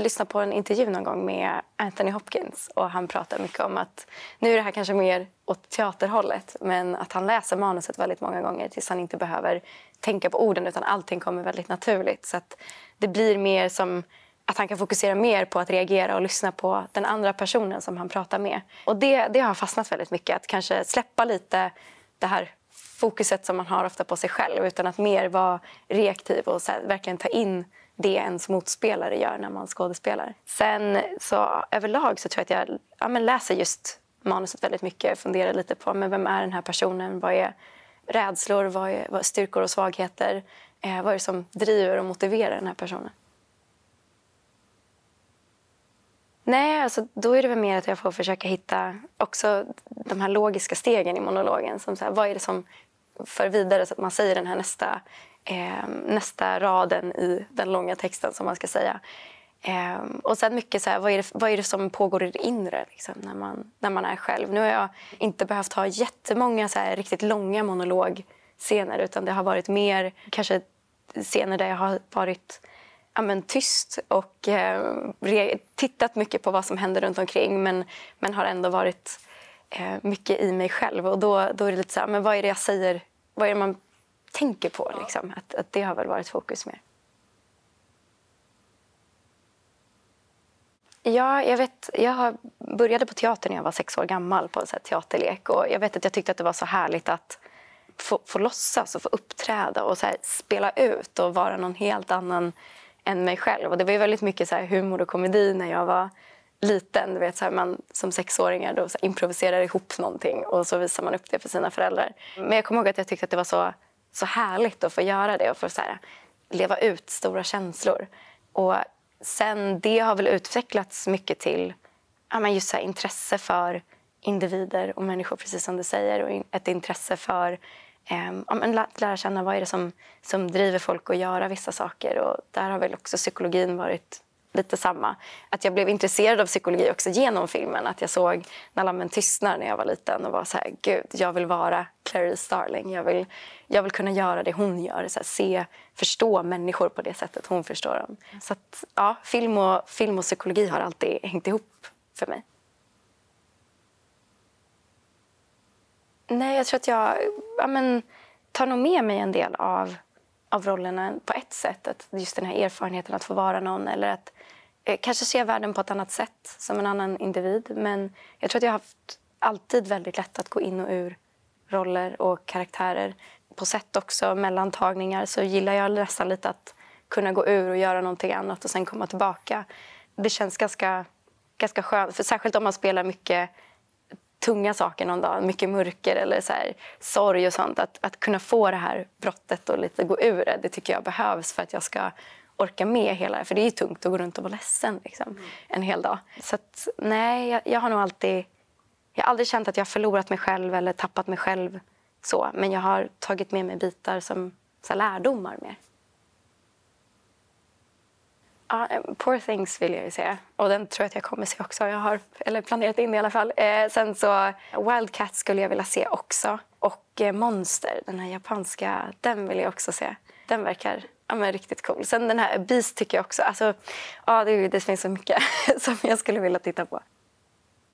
lyssnade på en intervju någon gång med Anthony Hopkins och han pratar mycket om att nu är det här kanske mer åt teaterhållet, men att han läser manuset väldigt många gånger tills han inte behöver tänka på orden utan allting kommer väldigt naturligt. Så att det blir mer som att han kan fokusera mer på att reagera och lyssna på den andra personen som han pratar med. Och det har fastnat väldigt mycket, att kanske släppa lite det här fokuset som man har ofta på sig själv utan att mer vara reaktiv och så här, verkligen ta in det ens motspelare gör när man skådespelar. Sen så överlag så tror jag att jag läser just manuset väldigt mycket, funderar lite på men vem är den här personen, vad är rädslor, vad är styrkor och svagheter, vad är det som driver och motiverar den här personen. Nej, alltså då är det väl mer att jag får försöka hitta också de här logiska stegen i monologen. Som så här, vad är det som för vidare så att man säger den här nästa raden i den långa texten som man ska säga. Och sen mycket så här, vad är det som pågår i det inre liksom, när man är själv. Nu har jag inte behövt ha jättemånga så här, riktigt långa monologscener utan det har varit mer kanske scener där jag har varit tyst och tittat mycket på vad som händer runt omkring men har ändå varit mycket i mig själv. Och då är det lite så här, men vad är det jag säger, vad är det man tänker på liksom? Att det har väl varit fokus mer. Ja, jag började på teater när jag var 6 år gammal på en så här teaterlek och jag vet att jag tyckte att det var så härligt att få låtsas och få uppträda och så här spela ut och vara någon helt annan än mig själv. Och det var ju väldigt mycket så här humor och komedi när jag var liten. Du vet, så här, man som 6-åringar då så här, improviserar ihop någonting och så visar man upp det för sina föräldrar. Men jag kommer ihåg att jag tyckte att det var så härligt att få göra det och få så här, leva ut stora känslor. Och sen det har väl utvecklats mycket till just så här, intresse för individer och människor, precis som du säger. Och ett intresse för att lära känna vad är det som driver folk att göra vissa saker. Och där har väl också psykologin varit lite samma. Att jag blev intresserad av psykologi också genom filmen. Att jag såg När lammen tystnar när jag var liten och var så här, gud, jag vill vara Clarice Starling. Jag vill kunna göra det hon gör. Så här, förstå människor på det sättet hon förstår dem. Så att, ja, film och psykologi har alltid hängt ihop för mig. Nej, jag tror att jag tar nog med mig en del av rollerna på ett sätt. Att just den här erfarenheten att få vara någon eller att kanske se världen på ett annat sätt som en annan individ. Men jag tror att jag har haft alltid väldigt lätt att gå in och ur roller och karaktärer. På sätt också, mellan tagningar, så gillar jag nästan lite att kunna gå ur och göra någonting annat och sen komma tillbaka. Det känns ganska skönt, för särskilt om man spelar mycket tunga saker någon dag, mycket mörker eller så här, sorg och sånt. Att kunna få det här brottet och lite gå ur det tycker jag behövs för att jag ska orka med hela det. För det är ju tungt att gå runt och vara ledsen liksom, en hel dag. Så att, nej, jag har nog aldrig känt att jag har förlorat mig själv eller tappat mig själv så. Men jag har tagit med mig bitar som så här, lärdomar mer. Ja, Poor Things vill jag ju säga. Och den tror jag att jag kommer se också. Jag har planerat in det i alla fall. Sen så Wildcat skulle jag vilja se också. Och Monster, den här japanska, den vill jag också se. Den verkar riktigt cool. Sen den här Beast tycker jag också. Alltså, det finns så mycket som jag skulle vilja titta på.